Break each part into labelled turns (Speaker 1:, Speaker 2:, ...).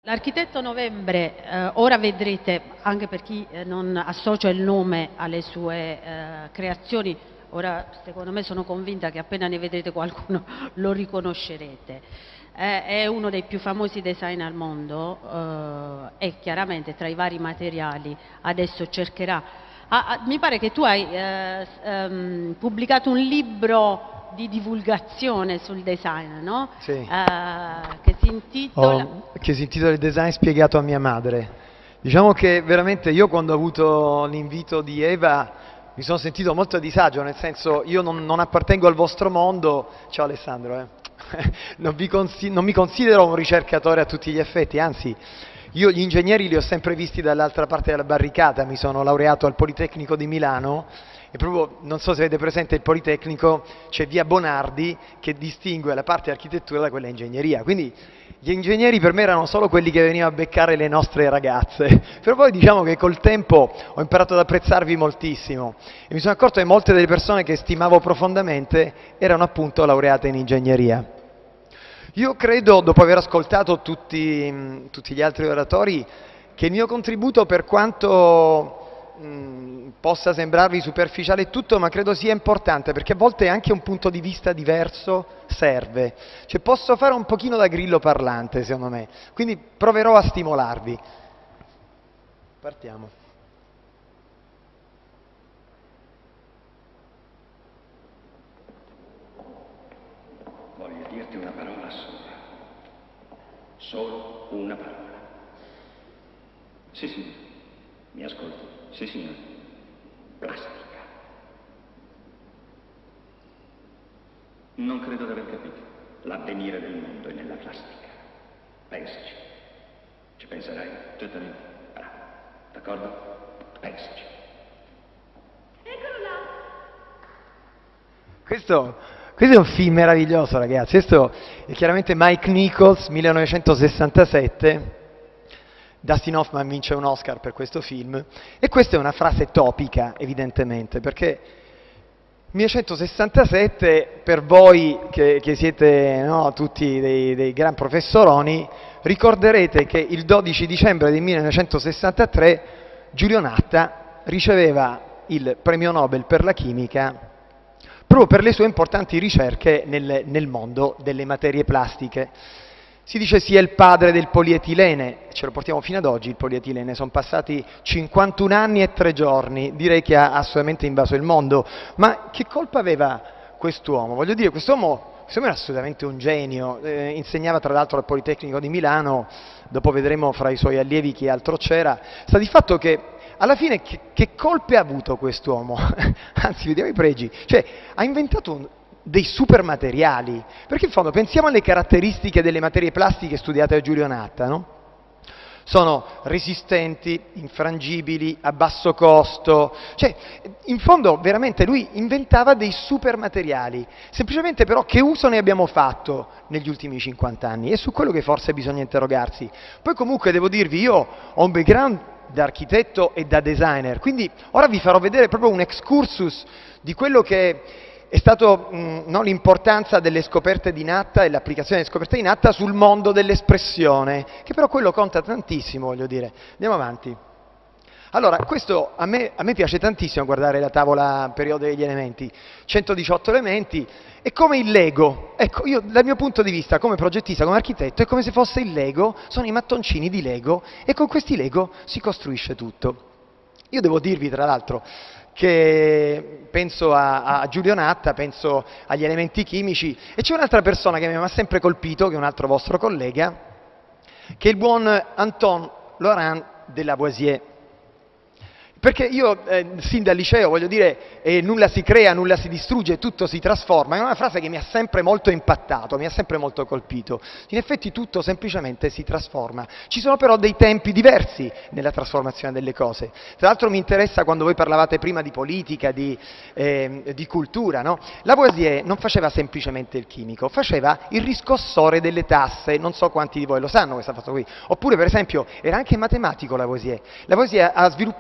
Speaker 1: L'architetto Novembre, ora vedrete, anche per chi non associa il nome alle sue creazioni, ora secondo me sono convinta che appena ne vedrete qualcuno lo riconoscerete. È uno dei più famosi design al mondo e chiaramente tra i vari materiali adesso cercherà. Mi pare che tu hai pubblicato un libro di divulgazione sul design, no?
Speaker 2: Sì.
Speaker 1: Che si intitola...
Speaker 2: Che si intitola Il design spiegato a mia madre. Diciamo che veramente io quando ho avuto l'invito di Eva mi sono sentito molto a disagio, nel senso io non appartengo al vostro mondo, ciao Alessandro, non mi considero un ricercatore a tutti gli effetti, anzi io gli ingegneri li ho sempre visti dall'altra parte della barricata, mi sono laureato al Politecnico di Milano e proprio, non so se avete presente il Politecnico, c'è via Bonardi che distingue la parte architettura da quella ingegneria, quindi gli ingegneri per me erano solo quelli che venivano a beccare le nostre ragazze, però poi diciamo che col tempo ho imparato ad apprezzarvi moltissimo e mi sono accorto che molte delle persone che stimavo profondamente erano appunto laureate in ingegneria. Io credo, dopo aver ascoltato tutti gli altri oratori, che il mio contributo, per quanto possa sembrarvi superficiale e tutto, ma credo sia importante, perché a volte anche un punto di vista diverso serve. Cioè posso fare un pochino da grillo parlante, secondo me, quindi proverò a stimolarvi. Partiamo.
Speaker 3: Voglio dirti una parola sola. Solo una parola. Sì, signore. Mi ascolti? Sì, signore. Plastica. Non credo di aver capito. L'avvenire del mondo è nella plastica. Pensaci. Ci penserai? Certamente. Bravo. D'accordo? Pensaci.
Speaker 1: Eccolo là!
Speaker 2: Questo è un film meraviglioso, ragazzi. Questo è chiaramente Mike Nichols, 1967. Dustin Hoffman vince un Oscar per questo film e questa è una frase topica, evidentemente, perché 1967, per voi che siete, no, tutti dei gran professoroni, ricorderete che il 12 dicembre del 1963 Giulio Natta riceveva il premio Nobel per la chimica proprio per le sue importanti ricerche nel mondo delle materie plastiche. Si dice sia il padre del polietilene, ce lo portiamo fino ad oggi il polietilene, sono passati 51 anni e 3 giorni, direi che ha assolutamente invaso il mondo, ma che colpa aveva quest'uomo? Voglio dire, quest'uomo era assolutamente un genio, insegnava tra l'altro al Politecnico di Milano, dopo vedremo fra i suoi allievi chi altro c'era, sta di fatto che alla fine che colpe ha avuto quest'uomo? Anzi, vediamo i pregi, cioè ha inventato dei super materiali, perché in fondo pensiamo alle caratteristiche delle materie plastiche studiate da Giulio Natta, no? Sono resistenti, infrangibili, a basso costo, cioè in fondo veramente lui inventava dei super materiali, semplicemente però che uso ne abbiamo fatto negli ultimi 50 anni? È su quello che forse bisogna interrogarsi. Poi comunque devo dirvi, io ho un background da architetto e da designer, quindi ora vi farò vedere proprio un excursus di quello che è stato no, l'importanza delle scoperte di Natta e l'applicazione delle scoperte di Natta sul mondo dell'espressione, che però quello conta tantissimo, voglio dire. Andiamo avanti. Allora, questo a me piace tantissimo guardare la tavola periodo degli elementi, 118 elementi, è come il Lego. Ecco, io dal mio punto di vista come progettista, come architetto, è come se fosse il Lego, sono i mattoncini di Lego e con questi Lego si costruisce tutto. Io devo dirvi tra l'altro che penso a Giulio Natta, penso agli elementi chimici e c'è un'altra persona che mi ha sempre colpito, che è un altro vostro collega, che è il buon Antoine Laurent de Lavoisier. Perché io, sin dal liceo, voglio dire, nulla si crea, nulla si distrugge, tutto si trasforma, è una frase che mi ha sempre molto impattato, mi ha sempre molto colpito. In effetti tutto semplicemente si trasforma. Ci sono però dei tempi diversi nella trasformazione delle cose. Tra l'altro mi interessa quando voi parlavate prima di politica, di cultura, no? Lavoisier non faceva semplicemente il chimico, faceva il riscossore delle tasse, non so quanti di voi lo sanno questa cosa qui. Oppure per esempio era anche matematico Lavoisier. Lavoisier ha sviluppato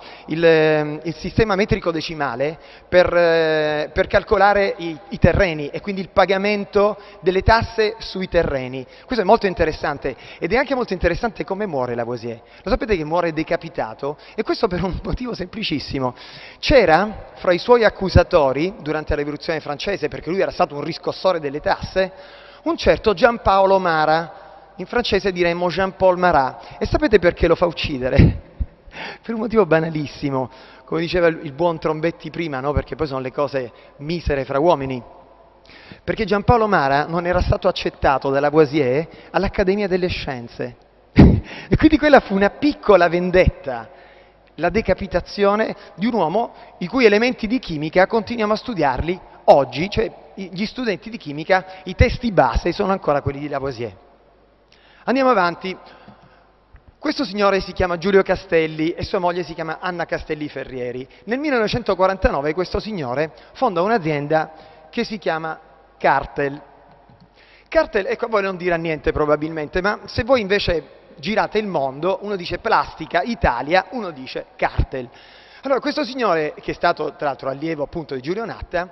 Speaker 2: il sistema metrico decimale per calcolare i terreni e quindi il pagamento delle tasse sui terreni. Questo è molto interessante ed è anche molto interessante come muore Lavoisier. Lo sapete che muore decapitato? E questo per un motivo semplicissimo. C'era fra i suoi accusatori durante la rivoluzione francese, perché lui era stato un riscossore delle tasse, un certo Giampaolo Marat. In francese diremmo Jean-Paul Marat. E sapete perché lo fa uccidere? Per un motivo banalissimo, come diceva il buon Trombetti prima, no? Perché poi sono le cose misere fra uomini. Perché Giampaolo Marat non era stato accettato da Lavoisier all'Accademia delle Scienze. E quindi quella fu una piccola vendetta, la decapitazione di un uomo i cui elementi di chimica continuiamo a studiarli oggi, cioè gli studenti di chimica, i testi base sono ancora quelli di Lavoisier. Andiamo avanti. Questo signore si chiama Giulio Castelli e sua moglie si chiama Anna Castelli Ferrieri. Nel 1949 questo signore fonda un'azienda che si chiama Cartel. Cartel, ecco, a voi non dirà niente probabilmente, ma se voi invece girate il mondo, uno dice Plastica Italia, uno dice Cartel. Allora, questo signore, che è stato tra l'altro allievo appunto di Giulio Natta,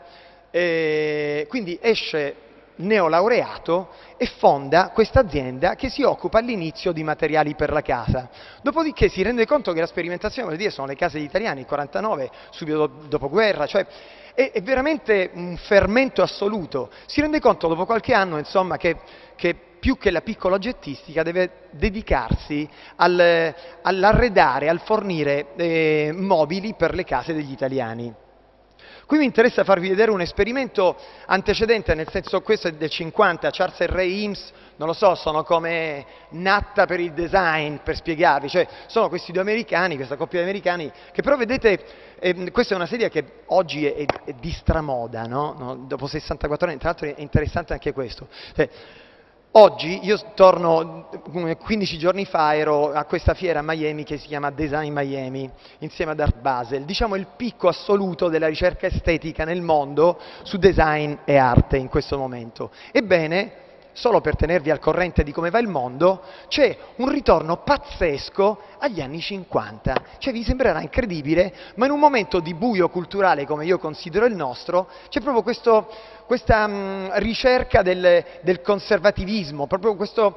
Speaker 2: quindi esce neolaureato e fonda questa azienda che si occupa all'inizio di materiali per la casa. Dopodiché si rende conto che la sperimentazione, voglio dire, sono le case degli italiani, il 49, subito dopoguerra, cioè è veramente un fermento assoluto. Si rende conto dopo qualche anno, insomma, che più che la piccola oggettistica deve dedicarsi all'arredare, al fornire mobili per le case degli italiani. Qui mi interessa farvi vedere un esperimento antecedente, nel senso questo è del 50, Charles e Ray Eames, non lo so, sono come Natta per il design, per spiegarvi, cioè sono questi due americani, questa coppia di americani, che però vedete, questa è una sedia che oggi è di stramoda, no? Dopo 64 anni, tra l'altro è interessante anche questo. Oggi, io torno 15 giorni fa, ero a questa fiera a Miami che si chiama Design Miami, insieme ad Art Basel, diciamo il picco assoluto della ricerca estetica nel mondo su design e arte in questo momento. Ebbene, solo per tenervi al corrente di come va il mondo, c'è un ritorno pazzesco agli anni 50. Cioè vi sembrerà incredibile, ma in un momento di buio culturale come io considero il nostro, c'è proprio questa ricerca del conservativismo, proprio questa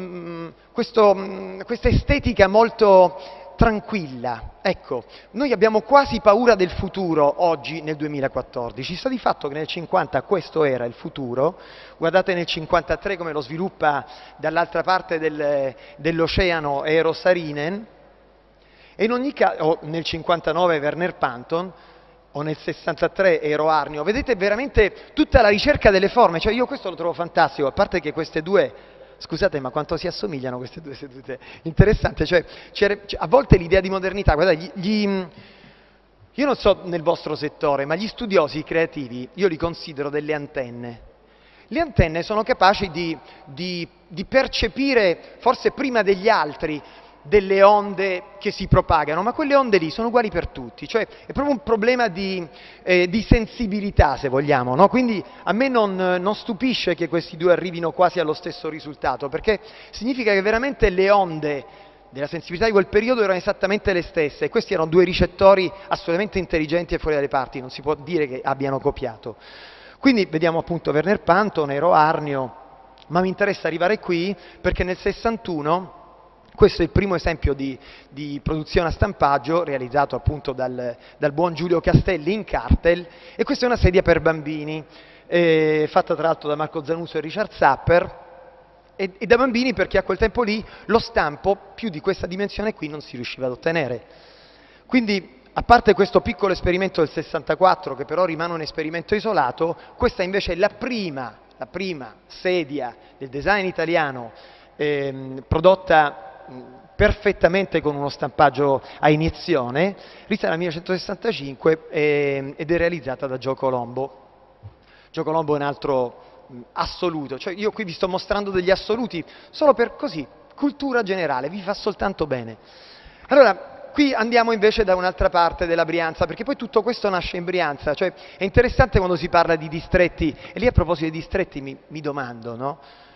Speaker 2: estetica molto tranquilla. Ecco, noi abbiamo quasi paura del futuro oggi nel 2014. Sta di fatto che nel 50 questo era il futuro. Guardate nel 53 come lo sviluppa dall'altra parte dell'oceano Eero Saarinen, e in ogni caso, o nel 59 Werner Panton, o nel 63 Eero Aarnio. Vedete veramente tutta la ricerca delle forme, cioè io questo lo trovo fantastico, a parte che queste due, scusate, ma quanto si assomigliano queste due sedute, interessante, cioè a volte l'idea di modernità, guardate, io non so nel vostro settore, ma gli studiosi creativi, io li considero delle antenne. Le antenne sono capaci di percepire, forse prima degli altri, delle onde che si propagano, ma quelle onde lì sono uguali per tutti, cioè è proprio un problema di sensibilità, se vogliamo, no? Quindi a me non stupisce che questi due arrivino quasi allo stesso risultato, perché significa che veramente le onde della sensibilità di quel periodo erano esattamente le stesse, e questi erano due ricettori assolutamente intelligenti e fuori dalle parti, non si può dire che abbiano copiato. Quindi vediamo appunto Werner Panton, Eero Aarnio, ma mi interessa arrivare qui perché nel 61 questo è il primo esempio di produzione a stampaggio realizzato appunto dal buon Giulio Castelli in Cartel, e questa è una sedia per bambini, fatta tra l'altro da Marco Zanuso e Richard Sapper, e da bambini perché a quel tempo lì lo stampo più di questa dimensione qui non si riusciva ad ottenere. Quindi, a parte questo piccolo esperimento del 64, che però rimane un esperimento isolato, questa invece è la prima sedia del design italiano prodotta perfettamente con uno stampaggio a iniezione, risale al 1965 ed è realizzata da Gio Colombo. Gio Colombo è un altro assoluto, cioè io qui vi sto mostrando degli assoluti solo per così, cultura generale, vi fa soltanto bene. Allora, qui andiamo invece da un'altra parte della Brianza, perché poi tutto questo nasce in Brianza, cioè è interessante quando si parla di distretti, e lì a proposito di distretti mi domando, no?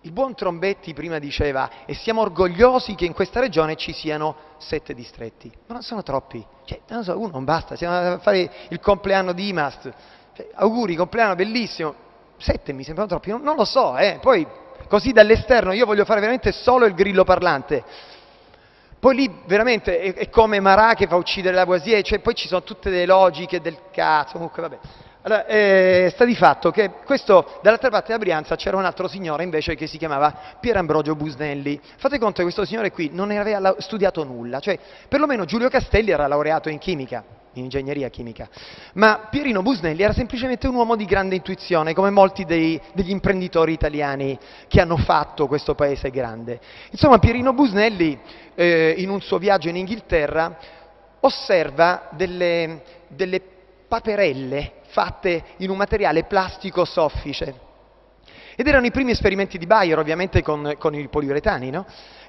Speaker 2: Il buon Trombetti prima diceva e siamo orgogliosi che in questa regione ci siano 7 distretti, ma non sono troppi, cioè, non so, uno non basta, siamo a fare il compleanno di Imast, cioè, auguri, compleanno bellissimo, 7 mi sembrano troppi, non lo so, poi così dall'esterno io voglio fare veramente solo il grillo parlante, poi lì veramente è come Marat che fa uccidere Lavoisier, cioè, poi ci sono tutte le logiche del cazzo, comunque vabbè. Allora, sta di fatto che questo, dall'altra parte della Brianza c'era un altro signore invece che si chiamava Pier Ambrogio Busnelli. Fate conto che questo signore qui non aveva studiato nulla, cioè perlomeno Giulio Castelli era laureato in chimica, in ingegneria chimica, ma Pierino Busnelli era semplicemente un uomo di grande intuizione, come molti degli imprenditori italiani che hanno fatto questo paese grande. Insomma, Pierino Busnelli, in un suo viaggio in Inghilterra, osserva delle paperelle fatte in un materiale plastico soffice. Ed erano i primi esperimenti di Bayer, ovviamente con i poliuretani, no?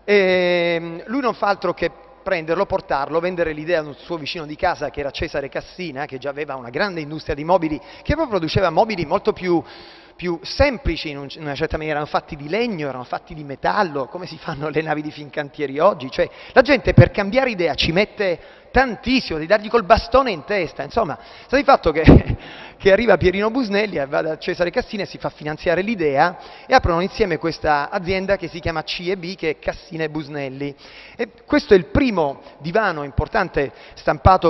Speaker 2: E lui non fa altro che prenderlo, portarlo, vendere l'idea a un suo vicino di casa che era Cesare Cassina, che già aveva una grande industria di mobili, che poi produceva mobili molto più semplici in una certa maniera, erano fatti di legno, erano fatti di metallo, come si fanno le navi di Fincantieri oggi, cioè la gente per cambiare idea ci mette tantissimo, di dargli col bastone in testa, insomma, sta di fatto che arriva Pierino Busnelli, va da Cesare Cassina e si fa finanziare l'idea e aprono insieme questa azienda che si chiama C&B, che è Cassina e Busnelli. E questo è il primo divano importante stampato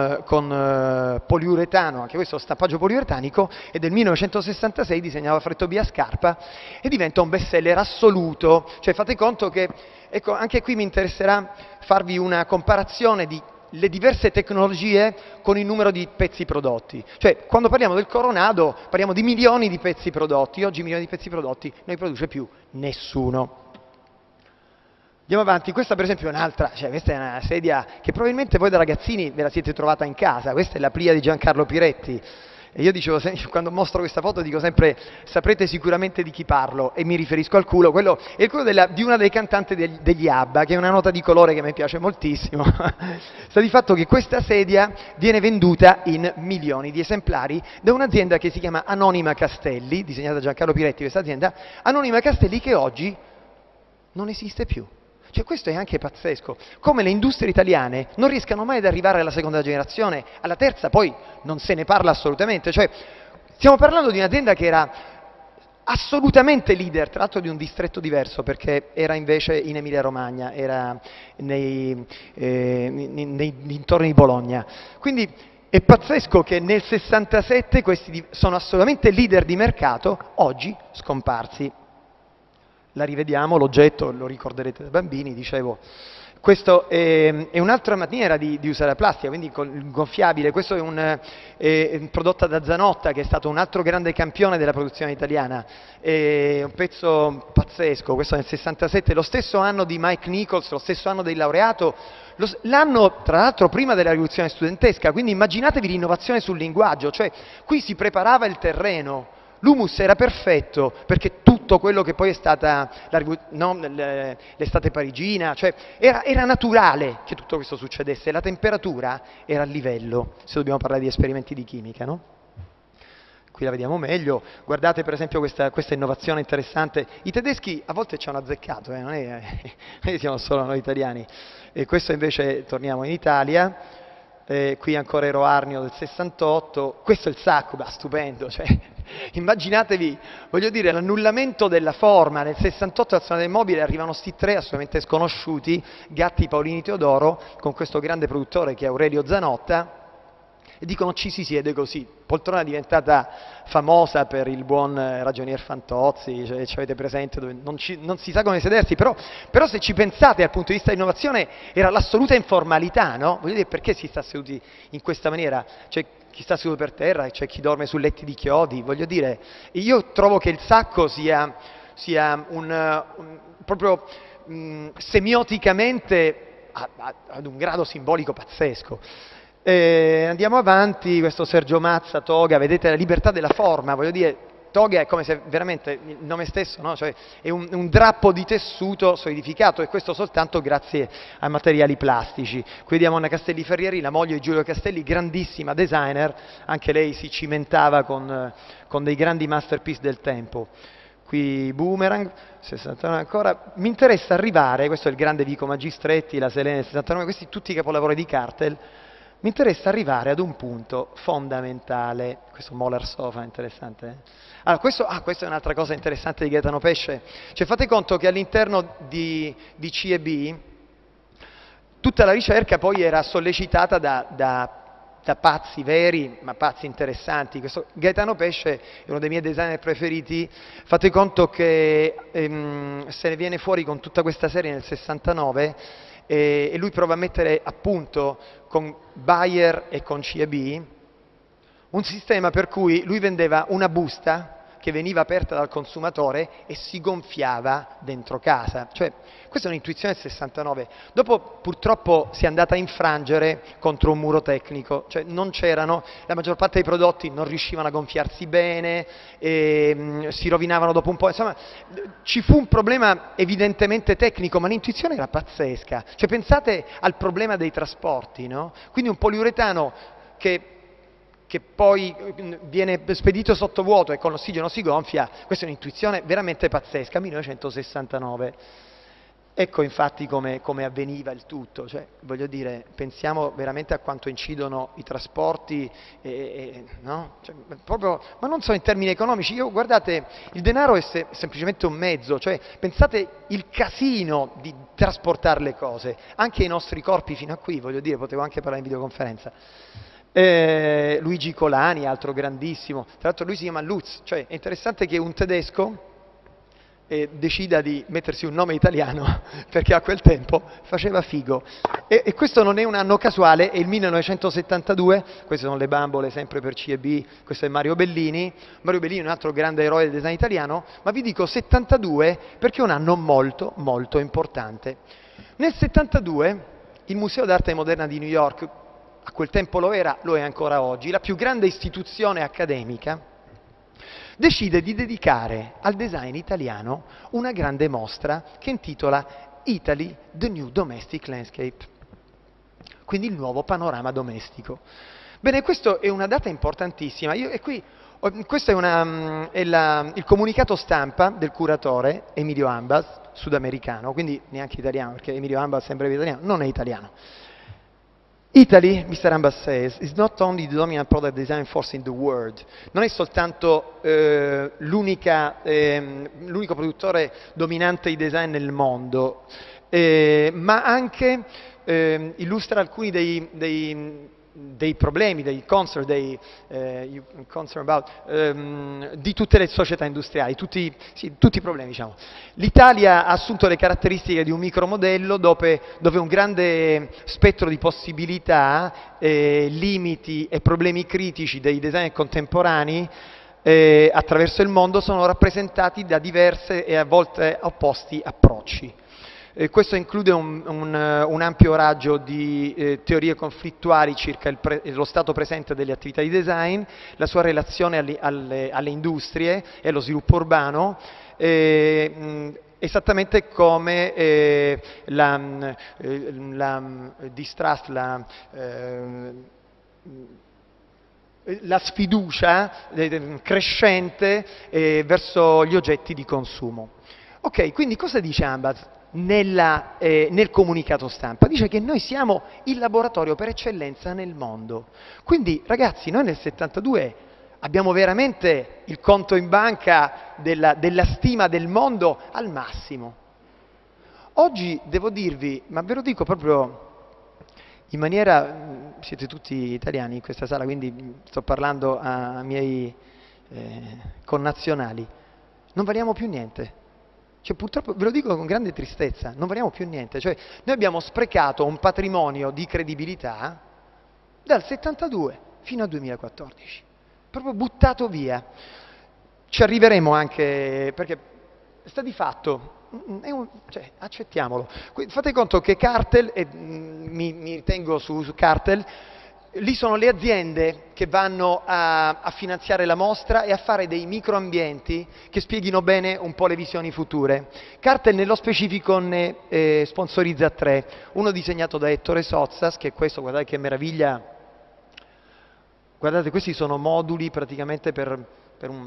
Speaker 2: con poliuretano, anche questo stampaggio poliuretanico, è del 1966, disegnava Fretto Via Scarpa e diventa un bestseller assoluto, cioè fate conto che, ecco, anche qui mi interesserà farvi una comparazione di le diverse tecnologie con il numero di pezzi prodotti. Cioè, quando parliamo del Coronado, parliamo di milioni di pezzi prodotti. Oggi milioni di pezzi prodotti non ne produce più nessuno. Andiamo avanti. Questa per esempio è un'altra, cioè questa è una sedia che probabilmente voi da ragazzini ve la siete trovata in casa. Questa è la Plia di Giancarlo Piretti. E io dicevo, quando mostro questa foto dico sempre, saprete sicuramente di chi parlo, e mi riferisco al culo, quello è il culo di una dei cantanti degli ABBA, che è una nota di colore che mi piace moltissimo. Sta di fatto che questa sedia viene venduta in milioni di esemplari da un'azienda che si chiama Anonima Castelli, disegnata da Giancarlo Piretti, questa azienda, Anonima Castelli, che oggi non esiste più. Cioè, questo è anche pazzesco, come le industrie italiane non riescano mai ad arrivare alla seconda generazione, alla terza poi non se ne parla assolutamente, cioè stiamo parlando di un'azienda che era assolutamente leader, tra l'altro di un distretto diverso perché era invece in Emilia Romagna, era nei dintorni di Bologna, quindi è pazzesco che nel 67 questi sono assolutamente leader di mercato, oggi scomparsi. La rivediamo, l'oggetto, lo ricorderete da bambini, dicevo, questo è un'altra maniera di usare la plastica, quindi il gonfiabile, questo è prodotto da Zanotta, che è stato un altro grande campione della produzione italiana, è un pezzo pazzesco, questo nel 67, lo stesso anno di Mike Nichols, lo stesso anno del laureato, l'anno tra l'altro prima della rivoluzione studentesca, quindi immaginatevi l'innovazione sul linguaggio, cioè qui si preparava il terreno. L'humus era perfetto perché tutto quello che poi è stata l'estate parigina, cioè era naturale che tutto questo succedesse, la temperatura era a livello, se dobbiamo parlare di esperimenti di chimica, no? Qui la vediamo meglio, guardate per esempio questa innovazione interessante, i tedeschi a volte ci hanno azzeccato, non siamo solo noi italiani, e questo invece torniamo in Italia. Qui ancora Ero Arnio del 68, questo è il sacco, stupendo, cioè, immaginatevi, voglio dire, l'annullamento della forma, nel 68 all'Azione del Mobile arrivano sti tre assolutamente sconosciuti, Gatti, Paolini, Teodoro, con questo grande produttore che è Aurelio Zanotta, e dicono ci si siede così, poltrona diventata famosa per il buon ragionier Fantozzi, cioè, ci avete presente, dove non si sa come sedersi, però se ci pensate dal punto di vista dell'innovazione era l'assoluta informalità, no? Voglio dire, perché si sta seduti in questa maniera? C'è chi sta seduto per terra, c'è chi dorme su letti di chiodi, voglio dire, io trovo che il sacco sia proprio semioticamente ad un grado simbolico pazzesco. Andiamo avanti, questo Sergio Mazza, toga, vedete la libertà della forma, voglio dire, toga è come se veramente il nome stesso, no? Cioè, è un drappo di tessuto solidificato e questo soltanto grazie ai materiali plastici. Qui vediamo Anna Castelli Ferrieri, la moglie di Giulio Castelli, grandissima designer, anche lei si cimentava con dei grandi masterpiece del tempo. qui Boomerang, 69 ancora. Mi interessa arrivare, questo è il grande Vico Magistretti, la Selene 69, questi tutti i capolavori di Cartel. Mi interessa arrivare ad un punto fondamentale, questo Molar Sofa interessante. Allora, questa è un'altra cosa interessante di Gaetano Pesce. Cioè, fate conto che all'interno di C&B tutta la ricerca poi era sollecitata da pazzi veri, ma pazzi interessanti. Questo Gaetano Pesce è uno dei miei designer preferiti. Fate conto che se ne viene fuori con tutta questa serie nel 69 e lui prova a mettere a punto con Bayer e con C&B un sistema per cui lui vendeva una busta che veniva aperta dal consumatore e si gonfiava dentro casa. Cioè, questa è un'intuizione del 69. Dopo purtroppo si è andata a infrangere contro un muro tecnico, cioè non c'erano, la maggior parte dei prodotti non riuscivano a gonfiarsi bene, si rovinavano dopo un po', insomma ci fu un problema evidentemente tecnico, ma l'intuizione era pazzesca. Cioè, pensate al problema dei trasporti, no? Quindi un poliuretano che poi viene spedito sottovuoto e con l'ossigeno si gonfia, questa è un'intuizione veramente pazzesca, 1969. Ecco infatti come avveniva il tutto, cioè, voglio dire, pensiamo veramente a quanto incidono i trasporti, no? Cioè, proprio, ma non solo in termini economici, guardate, il denaro è semplicemente un mezzo, cioè, pensate il casino di trasportare le cose, anche i nostri corpi fino a qui, voglio dire, potevo anche parlare in videoconferenza. Luigi Colani, altro grandissimo, tra l'altro lui si chiama Lutz, cioè è interessante che un tedesco decida di mettersi un nome italiano perché a quel tempo faceva figo e questo non è un anno casuale, è il 1972, queste sono le bambole sempre per C&B, questo è Mario Bellini è un altro grande eroe del design italiano, ma vi dico 72 perché è un anno molto molto importante. Nel 72 il Museo d'Arte Moderna di New York, a quel tempo lo è ancora oggi, la più grande istituzione accademica, decide di dedicare al design italiano una grande mostra che intitola Italy, the New Domestic Landscape, quindi il nuovo panorama domestico. Bene, questa è una data importantissima, questo è il comunicato stampa del curatore Emilio Ambas, sudamericano, quindi neanche italiano, perché Emilio Ambas sembra italiano, non è italiano. Italy, Mr. Ambas says, is not only the dominant product design force in the world, non è soltanto l'unico produttore dominante di design nel mondo, ma anche illustra alcuni dei problemi, dei concern, di tutte le società industriali, tutti i problemi, diciamo. L'Italia ha assunto le caratteristiche di un micromodello dove un grande spettro di possibilità, limiti e problemi critici dei design contemporanei attraverso il mondo sono rappresentati da diverse e a volte opposti approcci. Questo include un ampio raggio di teorie conflittuali circa lo stato presente delle attività di design, la sua relazione alle industrie e allo sviluppo urbano, esattamente come la distrust, la sfiducia crescente verso gli oggetti di consumo. Ok, quindi cosa dice Ambas nel comunicato stampa? Dice che noi siamo il laboratorio per eccellenza nel mondo. Quindi ragazzi, noi nel 72 abbiamo veramente il conto in banca della stima del mondo al massimo. Oggi devo dirvi, ma ve lo dico proprio in maniera, siete tutti italiani in questa sala, quindi sto parlando a miei connazionali, non valiamo più niente. Cioè, purtroppo, ve lo dico con grande tristezza, non valiamo più niente. Cioè, noi abbiamo sprecato un patrimonio di credibilità dal 72 fino al 2014, proprio buttato via. Ci arriveremo anche, perché sta di fatto, cioè, accettiamolo. Fate conto che Cartel, e mi ritengo su Cartel, lì sono le aziende che vanno a finanziare la mostra e a fare dei microambienti che spieghino bene un po' le visioni future. Cartel nello specifico ne sponsorizza 3, uno disegnato da Ettore Sozzas, che è questo, guardate che meraviglia, guardate questi sono moduli praticamente per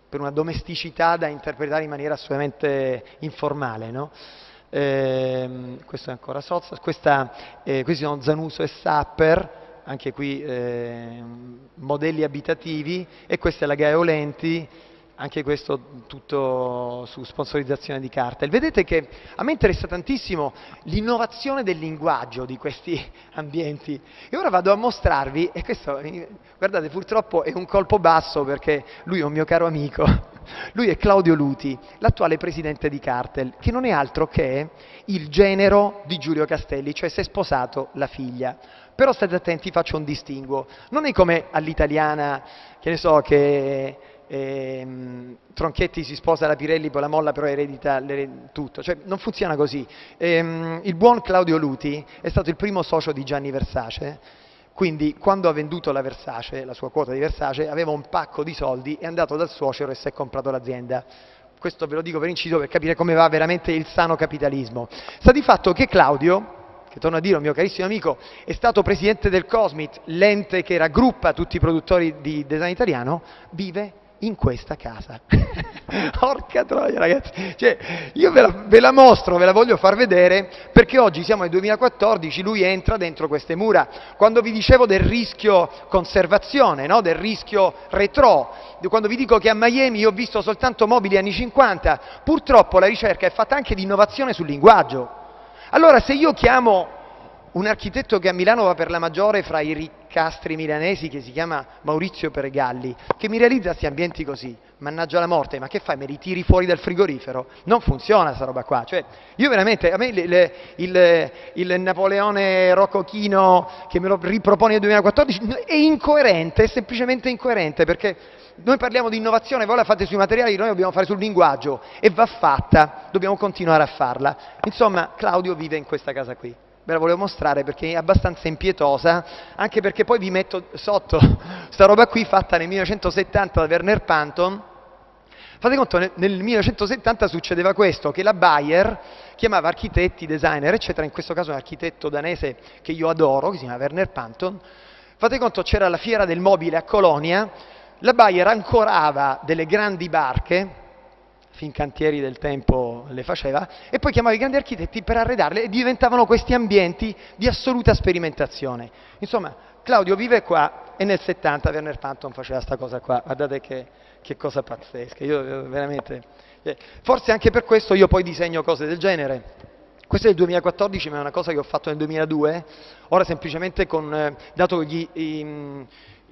Speaker 2: per una domesticità da interpretare in maniera assolutamente informale, no? Questo è ancora Sozzas, questi sono Zanuso e Sapper, anche qui modelli abitativi, e questa è la Gaeo Lenti, anche questo tutto su sponsorizzazione di Cartel. Vedete che a me interessa tantissimo l'innovazione del linguaggio di questi ambienti, e ora vado a mostrarvi, e questo, guardate, purtroppo è un colpo basso perché lui è un mio caro amico, lui è Claudio Luti, l'attuale presidente di Cartel, che non è altro che il genero di Giulio Castelli, cioè si è sposato la figlia. Però state attenti, faccio un distinguo, non è come all'italiana, che ne so, che Tronchetti si sposa la Pirelli, poi la molla, però eredita tutto, cioè non funziona così. Il buon Claudio Luti è stato il primo socio di Gianni Versace, quindi quando ha venduto la Versace, la sua quota di Versace, aveva un pacco di soldi, è andato dal suocero e si è comprato l'azienda. Questo ve lo dico per inciso per capire come va veramente il sano capitalismo. Sta di fatto che Claudio, che torno a dire un mio carissimo amico, è stato presidente del Cosmit, l'ente che raggruppa tutti i produttori di design italiano, vive in questa casa. Porca troia, ragazzi, cioè, io ve la mostro, ve la voglio far vedere, perché oggi siamo nel 2014, lui entra dentro queste mura. Quando vi dicevo del rischio conservazione, no? Del rischio retro, quando vi dico che a Miami io ho visto soltanto mobili anni 50, purtroppo la ricerca è fatta anche di innovazione sul linguaggio. Allora, se io chiamo un architetto che a Milano va per la maggiore fra i riccastri milanesi, che si chiama Maurizio Peregalli, che mi realizza questi ambienti così, mannaggia la morte, ma che fai, me li tiri fuori dal frigorifero? Non funziona sta roba qua, cioè io veramente, a me il Napoleone Roccochino che me lo ripropone nel 2014 è incoerente, è semplicemente incoerente, perché noi parliamo di innovazione, voi la fate sui materiali, noi dobbiamo fare sul linguaggio, e va fatta, dobbiamo continuare a farla. Insomma, Claudio vive in questa casa qui. Ve la volevo mostrare perché è abbastanza impietosa, anche perché poi vi metto sotto sta roba qui fatta nel 1970 da Werner Panton. Fate conto, nel 1970 succedeva questo, che la Bayer chiamava architetti, designer, eccetera, in questo caso un architetto danese che io adoro, che si chiama Werner Panton. Fate conto, c'era la fiera del mobile a Colonia, la Bayer ancorava delle grandi barche, Fincantieri del tempo le faceva, e poi chiamava i grandi architetti per arredarle, e diventavano questi ambienti di assoluta sperimentazione. Insomma, Claudio vive qua, e nel 70 Werner Panton faceva sta cosa qua, guardate che cosa pazzesca, io veramente, forse anche per questo io poi disegno cose del genere. Questo è il 2014, ma è una cosa che ho fatto nel 2002, ora semplicemente dato i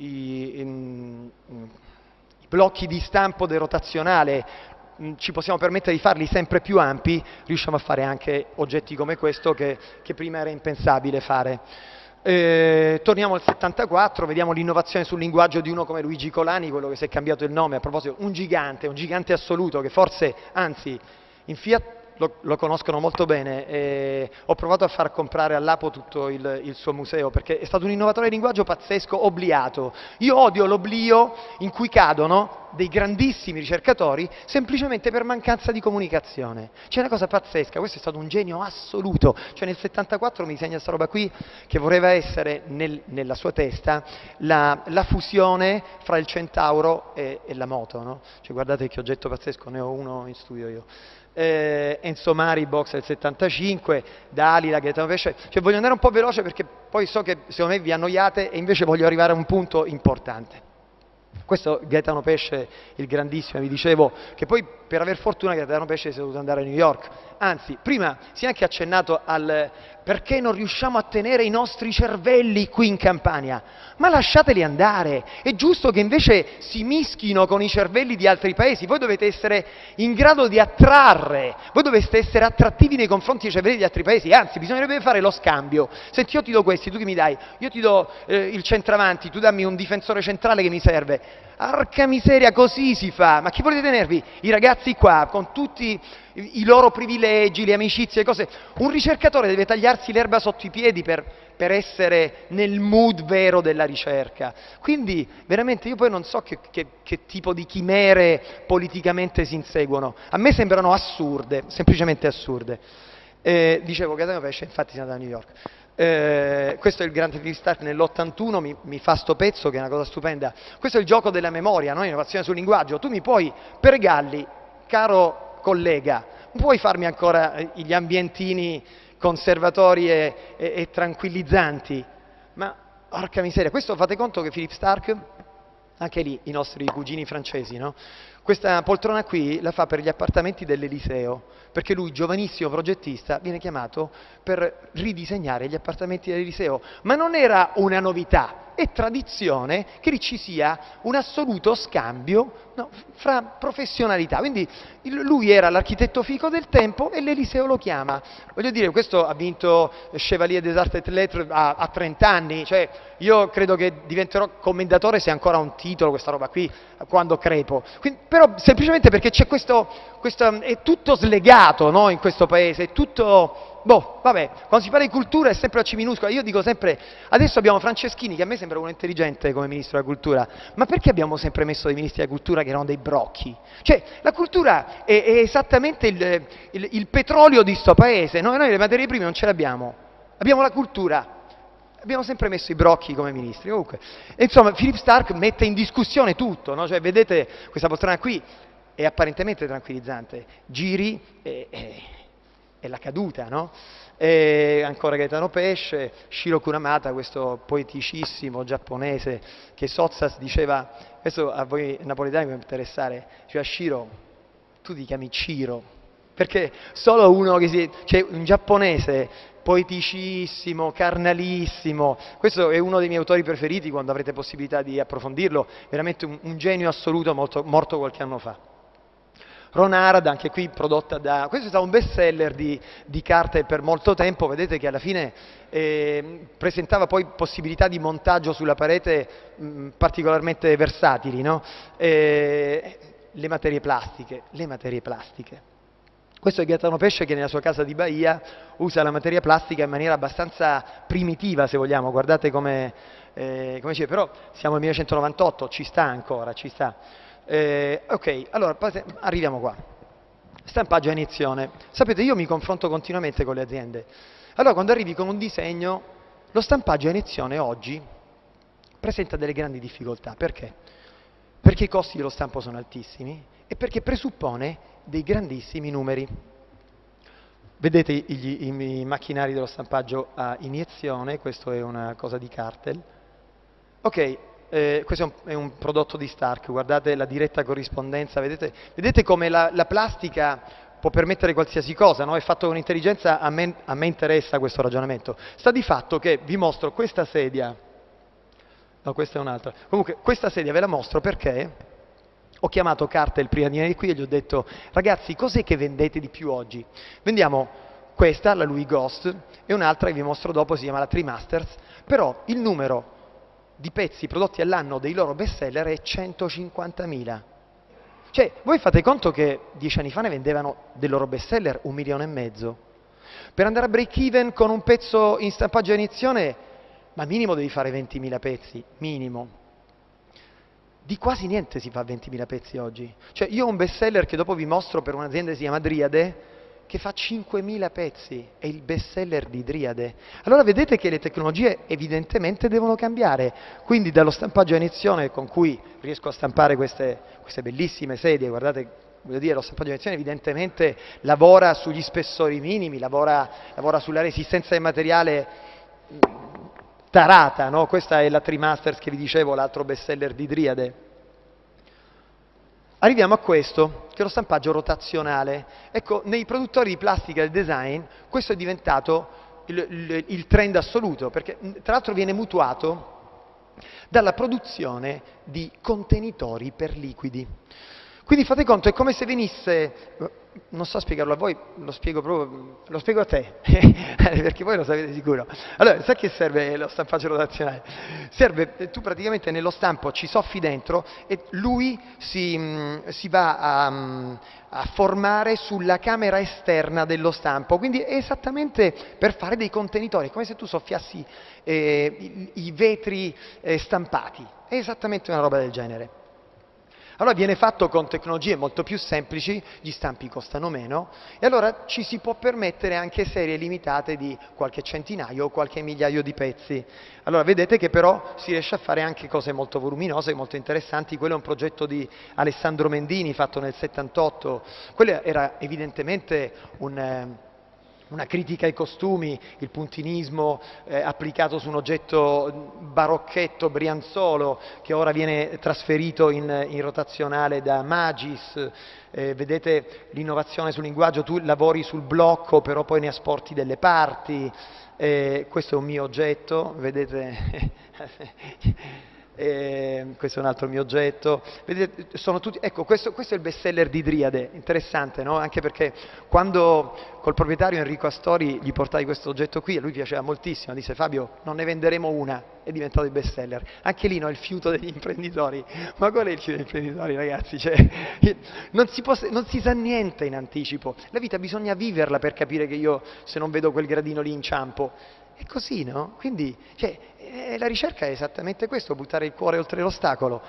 Speaker 2: blocchi di stampo derotazionale, ci possiamo permettere di farli sempre più ampi, riusciamo a fare anche oggetti come questo che prima era impensabile fare. Torniamo al 74, vediamo l'innovazione sul linguaggio di uno come Luigi Colani, quello che si è cambiato il nome, a proposito, un gigante assoluto, che forse, anzi, in Fiat lo conoscono molto bene, ho provato a far comprare all'Apo tutto il suo museo, perché è stato un innovatore di linguaggio pazzesco, obliato. Io odio l'oblio in cui cadono dei grandissimi ricercatori semplicemente per mancanza di comunicazione. C'è una cosa pazzesca, questo è stato un genio assoluto, cioè nel 74 mi disegna questa roba qui che voleva essere nella sua testa la fusione fra il Centauro e la moto, no? Cioè, guardate che oggetto pazzesco, ne ho uno in studio io. Enzo Mari, box del 75, Dalila, Gaetano Pesce, cioè voglio andare un po' veloce perché poi so che secondo me vi annoiate, e invece voglio arrivare a un punto importante. Questo Gaetano Pesce, il grandissimo, vi dicevo che poi per aver fortuna Gaetano Pesce si è dovuto andare a New York, anzi prima si è anche accennato al perché non riusciamo a tenere i nostri cervelli qui in Campania, ma lasciateli andare, è giusto che invece si mischino con i cervelli di altri paesi, voi dovete essere in grado di attrarre, voi dovete essere attrattivi nei confronti dei cervelli di altri paesi, anzi bisognerebbe fare lo scambio, senti io ti do questi, tu che mi dai? Io ti do il centravanti, tu dammi un difensore centrale che mi serve. Arca miseria, così si fa, ma chi volete tenervi? I ragazzi qua, con tutti i loro privilegi, le amicizie, le cose. Un ricercatore deve tagliarsi l'erba sotto i piedi per essere nel mood vero della ricerca. Quindi, veramente, io poi non so che tipo di chimere politicamente si inseguono. A me sembrano assurde, semplicemente assurde. Dicevo, Gaetano Pesce, infatti, è andato a New York. Questo è il grande Philip Stark nell'81, mi fa sto pezzo che è una cosa stupenda. Questo è il gioco della memoria, no? Innovazione sul linguaggio. Tu mi puoi, per Galli, caro collega, puoi farmi ancora gli ambientini conservatori e tranquillizzanti? Ma porca miseria, questo fate conto che Philip Stark, anche lì i nostri cugini francesi, no? Questa poltrona qui la fa per gli appartamenti dell'Eliseo, perché lui, giovanissimo progettista, viene chiamato per ridisegnare gli appartamenti dell'Eliseo. Ma non era una novità, è tradizione che lì ci sia un assoluto scambio, no, fra professionalità. Quindi lui era l'architetto fico del tempo e l'Eliseo lo chiama. Voglio dire, questo ha vinto Chevalier des Arts et Lettres a 30 anni, cioè io credo che diventerò commendatore se ancora un titolo, questa roba qui, quando crepo. Quindi, però semplicemente perché c'è questo, è tutto slegato, no, in questo paese, è tutto... Boh, vabbè, quando si parla di cultura è sempre la C minuscola. Io dico sempre, adesso abbiamo Franceschini, che a me sembra uno intelligente come ministro della cultura, ma perché abbiamo sempre messo dei ministri della cultura che erano dei brocchi? Cioè, la cultura è esattamente il petrolio di sto paese, no? Noi le materie prime non ce le abbiamo la cultura. Abbiamo sempre messo i brocchi come ministri, comunque. E insomma, Philip Stark mette in discussione tutto, no? Cioè, vedete, questa poltrona qui è apparentemente tranquillizzante, giri e la caduta, no? E ancora Gaetano Pesce, Shiro Kuramata, questo poeticissimo giapponese che Sozzas diceva, questo a voi napoletani può interessare, diceva Shiro, tu ti chiami Ciro, perché solo uno che cioè un giapponese poeticissimo, carnalissimo, questo è uno dei miei autori preferiti quando avrete possibilità di approfondirlo, veramente un genio assoluto morto qualche anno fa. Ron Arad, anche qui prodotta da... Questo è stato un best seller di carte per molto tempo, vedete che alla fine presentava poi possibilità di montaggio sulla parete particolarmente versatili, no? Le materie plastiche. Questo è Gaetano Pesce che nella sua casa di Bahia usa la materia plastica in maniera abbastanza primitiva, se vogliamo, guardate come dice, però siamo nel 1998, ci sta ancora, ci sta. Ok, allora arriviamo qua. Stampaggio a iniezione. Sapete, io mi confronto continuamente con le aziende. Allora, quando arrivi con un disegno, lo stampaggio a iniezione oggi presenta delle grandi difficoltà. Perché? Perché i costi dello stampo sono altissimi e perché presuppone dei grandissimi numeri. Vedete i macchinari dello stampaggio a iniezione, questo è una cosa di Cartel. Ok. Questo è un prodotto di Stark, guardate la diretta corrispondenza, vedete come la plastica può permettere qualsiasi cosa, no? È fatto con intelligenza, a me interessa questo ragionamento. Sta di fatto che vi mostro questa sedia, no, questa è un'altra, comunque questa sedia ve la mostro perché ho chiamato Cartel prima di venire qui e gli ho detto, ragazzi, cos'è che vendete di più oggi? Vendiamo questa, la Louis Ghost, e un'altra che vi mostro dopo, si chiama la Trimasters, però il numero di pezzi prodotti all'anno dei loro best seller è 150.000. Cioè, voi fate conto che 10 anni fa ne vendevano del loro best seller 1,5 milioni. Per andare a break even con un pezzo in stampaggio a iniezione, ma minimo devi fare 20.000 pezzi, minimo. Di quasi niente si fa 20.000 pezzi oggi. Cioè, io ho un best seller che dopo vi mostro per un'azienda che si chiama Driade, che fa 5.000 pezzi, è il best seller di Driade. Allora vedete che le tecnologie evidentemente devono cambiare, quindi dallo stampaggio a iniezione con cui riesco a stampare queste bellissime sedie, guardate, voglio dire, lo stampaggio a iniezione evidentemente lavora sugli spessori minimi, lavora sulla resistenza del materiale tarata, no? Questa è la Trimasters che vi dicevo, l'altro best seller di Driade. Arriviamo a questo, che è lo stampaggio rotazionale. Ecco, nei produttori di plastica e design questo è diventato il trend assoluto, perché tra l'altro viene mutuato dalla produzione di contenitori per liquidi. Quindi fate conto, è come se venisse, non so spiegarlo a voi, lo spiego a te, perché voi lo sapete sicuro. Allora, sai che serve lo stampaggio rotazionale? Serve, tu praticamente nello stampo ci soffi dentro e lui si va a formare sulla camera esterna dello stampo, quindi è esattamente per fare dei contenitori, è come se tu soffiassi i vetri stampati, è esattamente una roba del genere. Allora viene fatto con tecnologie molto più semplici, gli stampi costano meno e allora ci si può permettere anche serie limitate di qualche centinaio o qualche migliaio di pezzi. Allora vedete che però si riesce a fare anche cose molto voluminose, molto interessanti. Quello è un progetto di Alessandro Mendini fatto nel 78, quello era evidentemente una critica ai costumi, il puntinismo applicato su un oggetto barocchetto, brianzolo, che ora viene trasferito in rotazionale da Magis. Vedete l'innovazione sul linguaggio, tu lavori sul blocco, però poi ne asporti delle parti. Questo è un mio oggetto, vedete? Questo è un altro mio oggetto. Vedete, sono tutti, ecco, questo è il best seller di Driade, interessante, no? Anche perché quando col proprietario Enrico Astori gli portai questo oggetto qui, a lui piaceva moltissimo, disse Fabio, non ne venderemo una, è diventato il best seller. Anche lì no, il fiuto degli imprenditori, ma qual è il fiuto degli imprenditori, ragazzi? Cioè, non si sa niente in anticipo, la vita bisogna viverla per capire che io se non vedo quel gradino lì inciampo. È così, no? Quindi la ricerca è esattamente questo, buttare il cuore oltre l'ostacolo.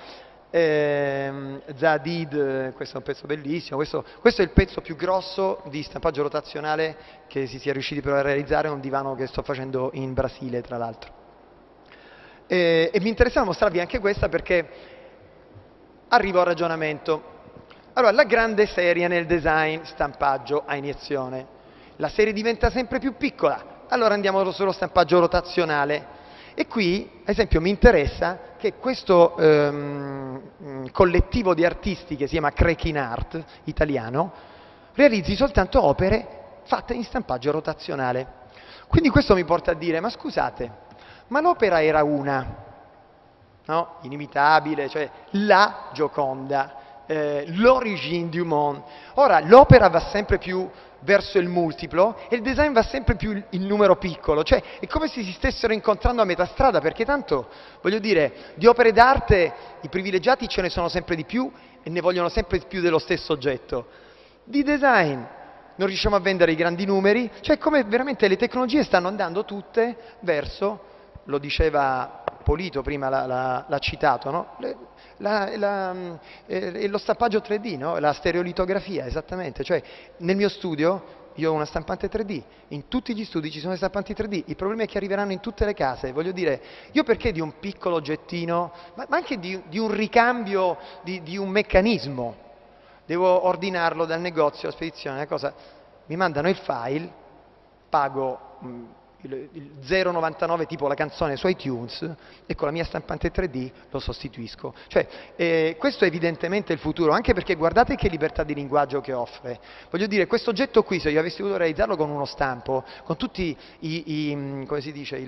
Speaker 2: Zadid, questo è un pezzo bellissimo, questo è il pezzo più grosso di stampaggio rotazionale che si sia riusciti però a realizzare, un divano che sto facendo in Brasile, tra l'altro. E mi interessava mostrarvi anche questa perché arrivo al ragionamento. Allora, la grande serie nel design, stampaggio a iniezione. La serie diventa sempre più piccola. Allora andiamo sullo stampaggio rotazionale e qui, ad esempio, mi interessa che questo collettivo di artisti che si chiama Cracking Art, italiano, realizzi soltanto opere fatte in stampaggio rotazionale. Quindi questo mi porta a dire, ma scusate, ma l'opera era una, no? Inimitabile, cioè la Gioconda, l'origine du monde. Ora, l'opera va sempre più verso il multiplo e il design va sempre più in numero piccolo, cioè è come se si stessero incontrando a metà strada, perché tanto, voglio dire, di opere d'arte i privilegiati ce ne sono sempre di più e ne vogliono sempre di più dello stesso oggetto. Di design non riusciamo a vendere i grandi numeri, cioè come veramente le tecnologie stanno andando tutte verso, lo diceva Polito prima, l'ha citato, no? Lo stampaggio 3D, no? La stereolitografia, esattamente, cioè nel mio studio io ho una stampante 3D, in tutti gli studi ci sono le stampanti 3D, il problema è che arriveranno in tutte le case, voglio dire, io perché di un piccolo oggettino, ma anche di un ricambio, di un meccanismo, devo ordinarlo dal negozio, la spedizione, una cosa, mi mandano il file, pago il 0,99 tipo la canzone su iTunes e con la mia stampante 3D lo sostituisco. Cioè, questo è evidentemente il futuro, anche perché guardate che libertà di linguaggio che offre. Voglio dire, questo oggetto qui, se io avessi voluto realizzarlo con uno stampo, con tutti come si dice,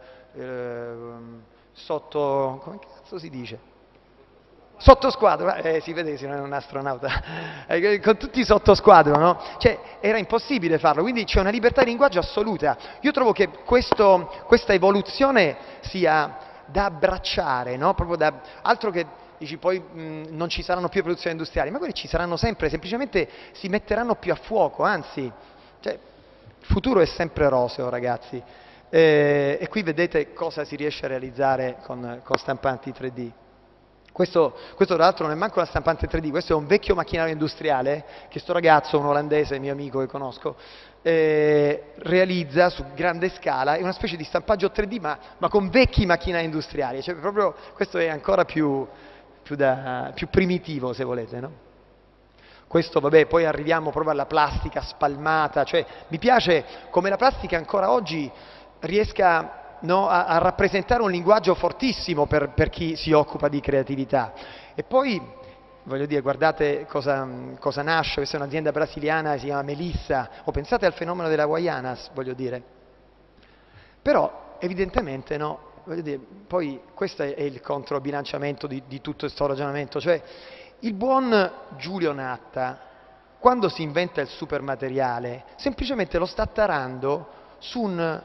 Speaker 2: come cazzo si dice? Sottosquadro, si vede che sei un astronauta, con tutti i sottosquadro, no? Cioè, era impossibile farlo, quindi c'è una libertà di linguaggio assoluta. Io trovo che questa evoluzione sia da abbracciare, no? Proprio altro che dici poi non ci saranno più produzioni industriali, ma quelli ci saranno sempre, semplicemente si metteranno più a fuoco, anzi, cioè, il futuro è sempre roseo, ragazzi. E qui vedete cosa si riesce a realizzare con stampanti 3D. Questo tra l'altro non è manco una stampante 3D, questo è un vecchio macchinario industriale che sto ragazzo, un olandese, mio amico che conosco, realizza su grande scala, è una specie di stampaggio 3D ma con vecchi macchinari industriali, cioè proprio questo è ancora più primitivo, se volete, no? Questo, vabbè, poi arriviamo proprio alla plastica spalmata, cioè mi piace come la plastica ancora oggi riesca, no, a rappresentare un linguaggio fortissimo per chi si occupa di creatività. E poi, voglio dire, guardate cosa nasce, questa è un'azienda brasiliana, si chiama Melissa, o pensate al fenomeno della Guayanas, voglio dire. Però, evidentemente, no, voglio dire, poi questo è il controbilanciamento di tutto questo ragionamento, cioè il buon Giulio Natta, quando si inventa il supermateriale, semplicemente lo sta tarando su un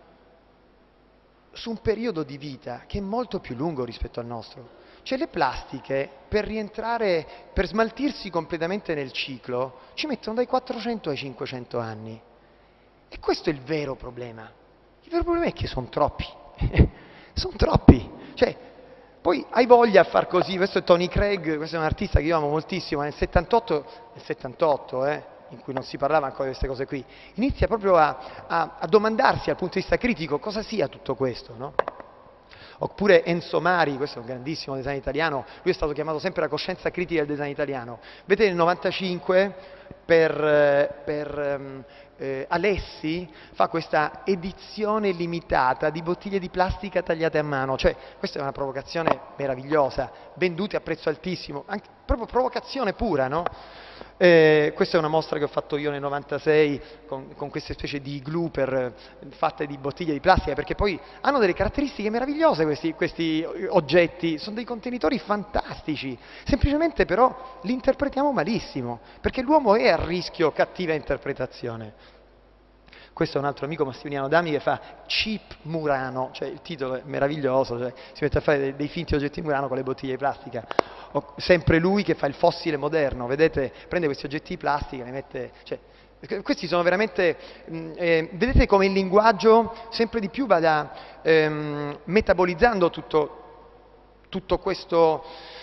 Speaker 2: periodo di vita che è molto più lungo rispetto al nostro. Cioè le plastiche, per smaltirsi completamente nel ciclo, ci mettono dai 400 ai 500 anni. E questo è il vero problema. Il vero problema è che sono troppi. Sono troppi. Cioè, Poi hai voglia a far così, questo è Tony Craig, questo è un artista che io amo moltissimo, nel 78, in cui non si parlava ancora di queste cose qui, inizia proprio a domandarsi dal punto di vista critico cosa sia tutto questo, no? Oppure Enzo Mari, questo è un grandissimo design italiano, lui è stato chiamato sempre la coscienza critica del design italiano. Vedete nel 95 Alessi fa questa edizione limitata di bottiglie di plastica tagliate a mano, cioè questa è una provocazione meravigliosa, vendute a prezzo altissimo, anche, proprio provocazione pura, no? Questa è una mostra che ho fatto io nel 96 con queste specie di igloo fatte di bottiglie di plastica, perché poi hanno delle caratteristiche meravigliose questi oggetti, sono dei contenitori fantastici, semplicemente però li interpretiamo malissimo, perché l'uomo è a rischio cattiva interpretazione. Questo è un altro amico, Massimiliano Dami, che fa Cheap Murano, cioè il titolo è meraviglioso, cioè si mette a fare dei finti oggetti Murano con le bottiglie di plastica. Sempre lui che fa il fossile moderno, vedete, prende questi oggetti di plastica, li mette... Cioè, questi sono veramente... vedete come il linguaggio sempre di più vada metabolizzando tutto questo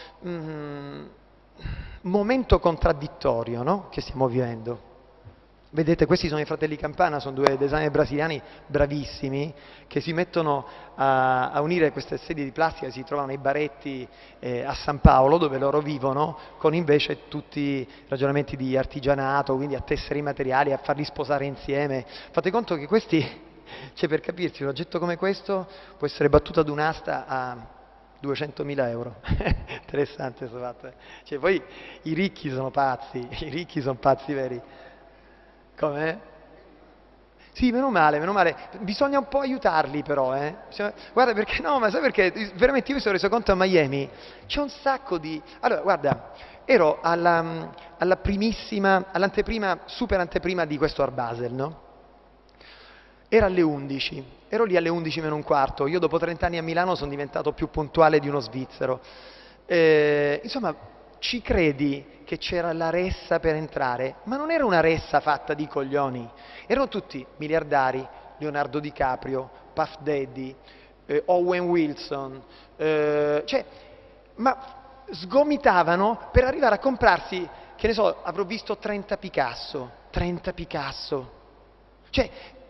Speaker 2: momento contraddittorio, no? Che stiamo vivendo. Vedete, questi sono i fratelli Campana, sono due designer brasiliani bravissimi che si mettono a unire queste sedie di plastica che si trovano nei baretti a San Paolo, dove loro vivono, con invece tutti i ragionamenti di artigianato, quindi a tessere i materiali, a farli sposare insieme. Fate conto che questi, cioè per capirci, un oggetto come questo può essere battuto ad un'asta a 200.000 euro. Interessante questo fatto. Cioè, poi i ricchi sono pazzi veri. Com'è? Sì, meno male, bisogna un po' aiutarli però, Guarda, perché no, ma sai perché? Veramente io mi sono reso conto a Miami, c'è un sacco di... Allora, guarda, ero all'anteprima, super anteprima di questo Art Basel, no? Era alle 11, ero lì alle 11 meno un quarto, io dopo 30 anni a Milano sono diventato più puntuale di uno svizzero. Insomma, ci credi che c'era la ressa per entrare? Ma non era una ressa fatta di coglioni, erano tutti miliardari, Leonardo DiCaprio, Puff Daddy, Owen Wilson, ma sgomitavano per arrivare a comprarsi, che ne so, avrò visto 30 Picasso, cioè...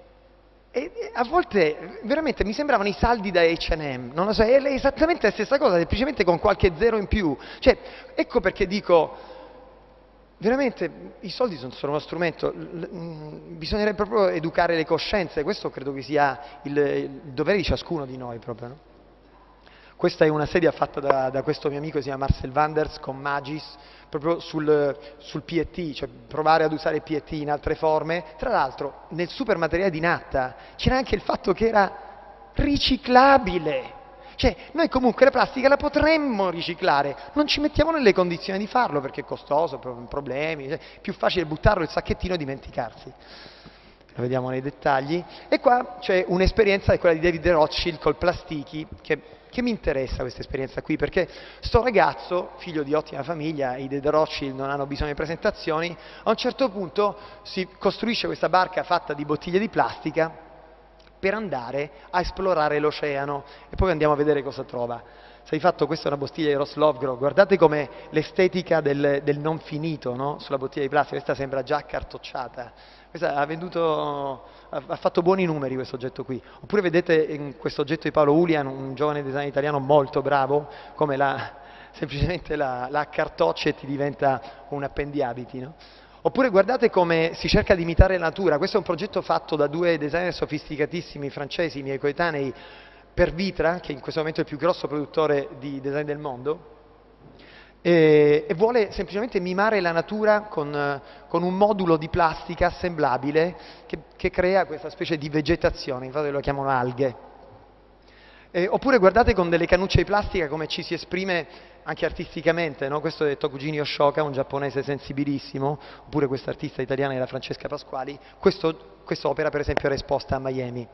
Speaker 2: E a volte veramente mi sembravano i saldi da H&M, non lo so, è esattamente la stessa cosa, semplicemente con qualche zero in più. Cioè, ecco perché dico, veramente i soldi sono solo uno strumento, bisognerebbe proprio educare le coscienze, questo credo che sia il dovere di ciascuno di noi proprio, no? Questa è una sedia fatta da questo mio amico che si chiama Marcel Wanders con Magis, proprio sul PET, cioè provare ad usare PET in altre forme. Tra l'altro nel super materiale di Natta c'era anche il fatto che era riciclabile. Cioè noi comunque la plastica la potremmo riciclare, non ci mettiamo nelle condizioni di farlo perché è costoso, problemi, è più facile buttarlo il sacchettino e dimenticarsi. Lo vediamo nei dettagli. E qua c'è un'esperienza, è quella di David Rothschild col plastichi, che mi interessa questa esperienza qui, perché sto ragazzo, figlio di ottima famiglia, i De Rothschild non hanno bisogno di presentazioni, a un certo punto si costruisce questa barca fatta di bottiglie di plastica per andare a esplorare l'oceano e poi andiamo a vedere cosa trova. Se hai fatto, questa è una bottiglia di Ross Lovgro, guardate come l'estetica del non finito, no? Sulla bottiglia di plastica, questa sembra già accartocciata. Questa ha fatto buoni numeri questo oggetto qui. Oppure vedete in questo oggetto di Paolo Ulian, un giovane designer italiano molto bravo, come semplicemente la accartoccia e ti diventa un appendiabiti, no? Oppure guardate come si cerca di imitare la natura. Questo è un progetto fatto da due designer sofisticatissimi francesi, miei coetanei, per Vitra, che in questo momento è il più grosso produttore di design del mondo, e vuole semplicemente mimare la natura con un modulo di plastica assemblabile che crea questa specie di vegetazione, infatti lo chiamano alghe. Oppure guardate con delle cannucce di plastica come ci si esprime anche artisticamente, no? Questo è Tokujin Yoshoka, un giapponese sensibilissimo, oppure questa artista italiana era Francesca Pasquali. Questa opera per esempio era esposta a Miami.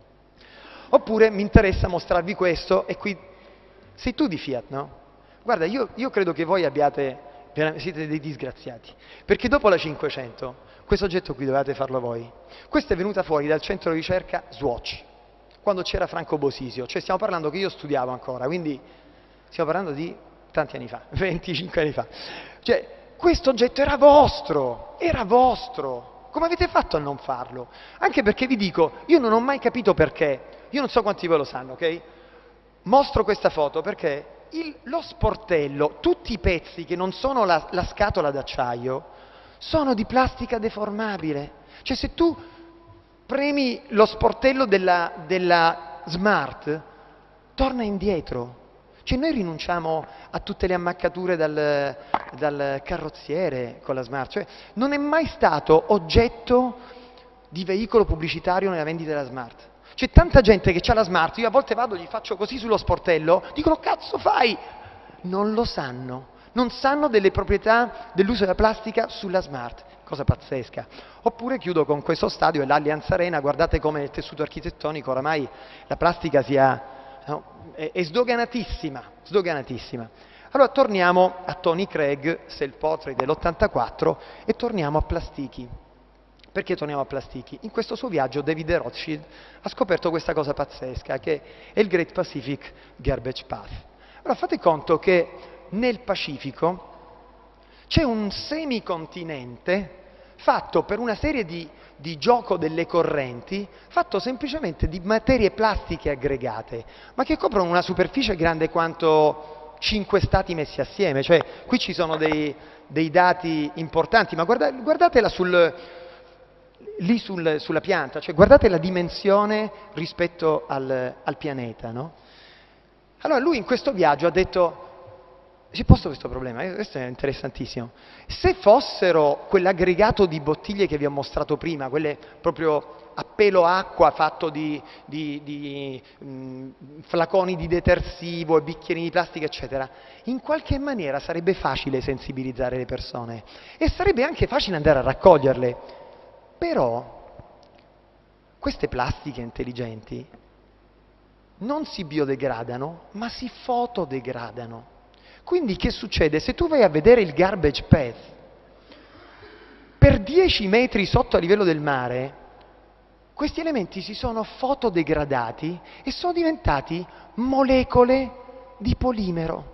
Speaker 2: Oppure mi interessa mostrarvi questo, e qui sei tu di Fiat, no? Guarda, io credo che voi siete dei disgraziati, perché dopo la 500 questo oggetto qui dovevate farlo voi. Questa è venuta fuori dal centro di ricerca Swatch, quando c'era Franco Bosisio, cioè stiamo parlando che io studiavo ancora, quindi Stiamo parlando di tanti anni fa, 25 anni fa. Cioè, questo oggetto era vostro, era vostro. Come avete fatto a non farlo? Anche perché vi dico, io non ho mai capito perché, io non so quanti di voi lo sanno, ok? Mostro questa foto perché lo sportello, tutti i pezzi che non sono la scatola d'acciaio, sono di plastica deformabile. Cioè se tu premi lo sportello della Smart, torna indietro. Cioè noi rinunciamo a tutte le ammaccature dal carrozziere con la Smart. Cioè non è mai stato oggetto di veicolo pubblicitario nella vendita della Smart. C'è tanta gente che ha la Smart, io a volte vado, gli faccio così sullo sportello, dicono cazzo fai? Non lo sanno, non sanno delle proprietà dell'uso della plastica sulla Smart, cosa pazzesca. Oppure chiudo con questo stadio, è l'Allianz Arena, guardate come nel tessuto architettonico oramai la plastica è sdoganatissima, sdoganatissima. Allora torniamo a Tony Craig, Self-Portrait dell'84 e torniamo a Plastichi. Perché torniamo a Plastichi? In questo suo viaggio David Rothschild ha scoperto questa cosa pazzesca che è il Great Pacific Garbage Path. Allora fate conto che nel Pacifico c'è un semicontinente fatto per una serie di gioco delle correnti, fatto semplicemente di materie plastiche aggregate, ma che coprono una superficie grande quanto 5 stati messi assieme. Cioè qui ci sono dei dati importanti, ma guardatela sulla pianta, cioè guardate la dimensione rispetto al pianeta, no? Allora lui in questo viaggio ha detto, si è posto questo problema, questo è interessantissimo, se fossero quell'aggregato di bottiglie che vi ho mostrato prima, quelle proprio a pelo acqua fatto di flaconi di detersivo e bicchieri di plastica eccetera, in qualche maniera sarebbe facile sensibilizzare le persone e sarebbe anche facile andare a raccoglierle. Però queste plastiche intelligenti non si biodegradano, ma si fotodegradano. Quindi che succede? Se tu vai a vedere il garbage path, per 10 metri sotto a livello del mare, questi elementi si sono fotodegradati e sono diventati molecole di polimero,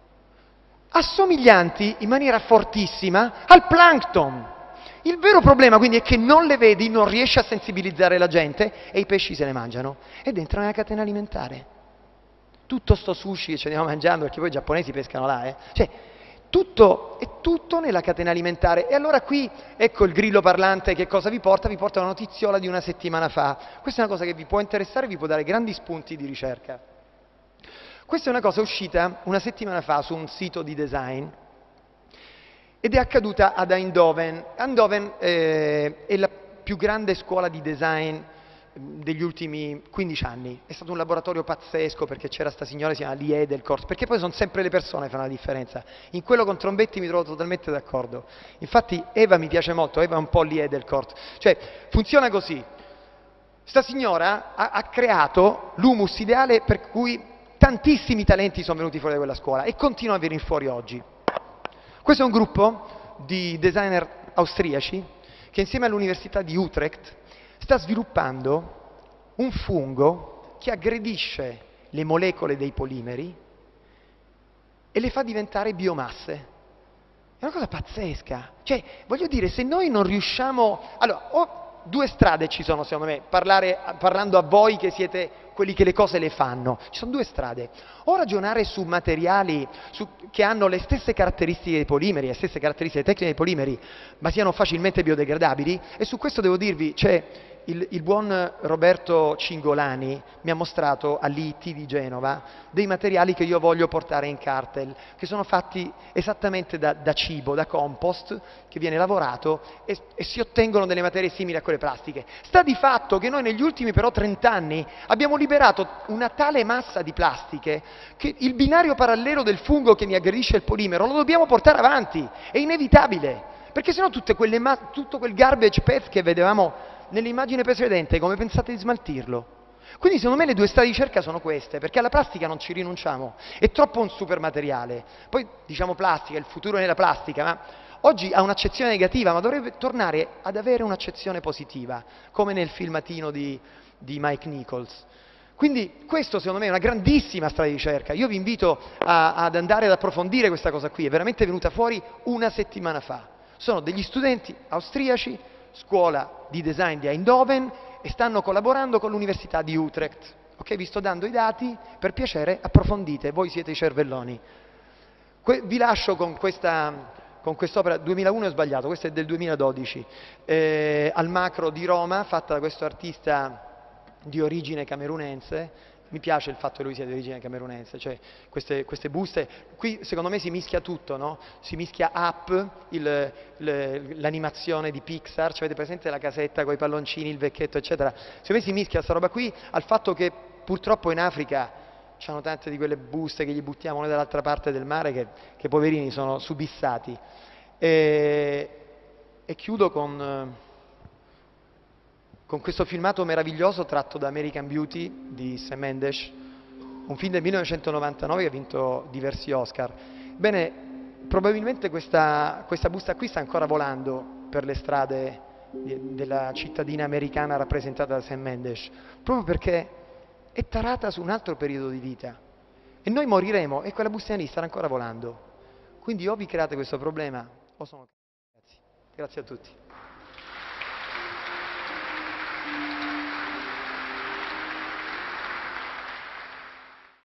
Speaker 2: assomiglianti in maniera fortissima al plankton. Il vero problema quindi è che non le vedi, non riesci a sensibilizzare la gente e i pesci se ne mangiano ed entrano nella catena alimentare. Tutto sto sushi che ci andiamo mangiando, perché poi i giapponesi pescano là, cioè è tutto nella catena alimentare. E allora qui, ecco il grillo parlante che cosa vi porta? Vi porta una notiziola di una settimana fa. Questa è una cosa che vi può interessare, vi può dare grandi spunti di ricerca. Questa è una cosa uscita una settimana fa su un sito di design, ed è accaduta ad Eindhoven. Eindhoven è la più grande scuola di design degli ultimi 15 anni. È stato un laboratorio pazzesco perché c'era sta signora, si chiama Lee Edelkort, perché poi sono sempre le persone che fanno la differenza. In quello con Trombetti mi trovo totalmente d'accordo. Infatti Eva mi piace molto, Eva è un po' Lee Edelkort. Cioè, funziona così. Sta signora ha creato l'humus ideale per cui tantissimi talenti sono venuti fuori da quella scuola e continuano a venire fuori oggi. Questo è un gruppo di designer austriaci che insieme all'Università di Utrecht sta sviluppando un fungo che aggredisce le molecole dei polimeri e le fa diventare biomasse. È una cosa pazzesca. Cioè, voglio dire, se noi non riusciamo... Allora, due strade ci sono, secondo me, parlando a voi che siete quelli che le cose le fanno. Ci sono due strade. O ragionare su materiali che hanno le stesse caratteristiche dei polimeri, le stesse caratteristiche tecniche dei polimeri, ma siano facilmente biodegradabili, e su questo devo dirvi, c'è il buon Roberto Cingolani mi ha mostrato all'IIT di Genova dei materiali che io voglio portare in Cartel, che sono fatti esattamente da cibo, da compost, che viene lavorato e si ottengono delle materie simili a quelle plastiche. Sta di fatto che noi negli ultimi però 30 anni abbiamo liberato una tale massa di plastiche che il binario parallelo del fungo che mi aggredisce il polimero lo dobbiamo portare avanti, è inevitabile, perché sennò tutto quel garbage path che vedevamo nell'immagine precedente, come pensate di smaltirlo? Quindi secondo me le due strade di ricerca sono queste, perché alla plastica non ci rinunciamo, è troppo un supermateriale. Poi diciamo plastica, il futuro è nella plastica, ma oggi ha un'accezione negativa, ma dovrebbe tornare ad avere un'accezione positiva, come nel filmatino di Mike Nichols. Quindi questo secondo me è una grandissima strada di ricerca. Io vi invito ad andare ad approfondire questa cosa qui, è veramente venuta fuori una settimana fa. Sono degli studenti austriaci, scuola di design di Eindhoven, e stanno collaborando con l'Università di Utrecht. Ok, vi sto dando i dati, per piacere approfondite, voi siete i cervelloni. Vi lascio con quest'opera, 2001 è sbagliato, questa è del 2012, al Macro di Roma, fatta da questo artista di origine camerunense. Mi piace il fatto che lui sia di origine camerunense, cioè queste buste, qui secondo me si mischia tutto, no? Si mischia Up, l'animazione di Pixar, cioè avete presente la casetta con i palloncini, il vecchietto eccetera, secondo me si mischia questa roba qui al fatto che purtroppo in Africa c'hanno tante di quelle buste che gli buttiamo noi dall'altra parte del mare che poverini sono subissati. E chiudo con questo filmato meraviglioso tratto da American Beauty di Sam Mendes, un film del 1999 che ha vinto diversi Oscar. Bene, probabilmente questa busta qui sta ancora volando per le strade della cittadina americana rappresentata da Sam Mendes, proprio perché è tarata su un altro periodo di vita. E noi moriremo e quella bustina lì starà ancora volando. Quindi o vi create questo problema o sono... Grazie a tutti.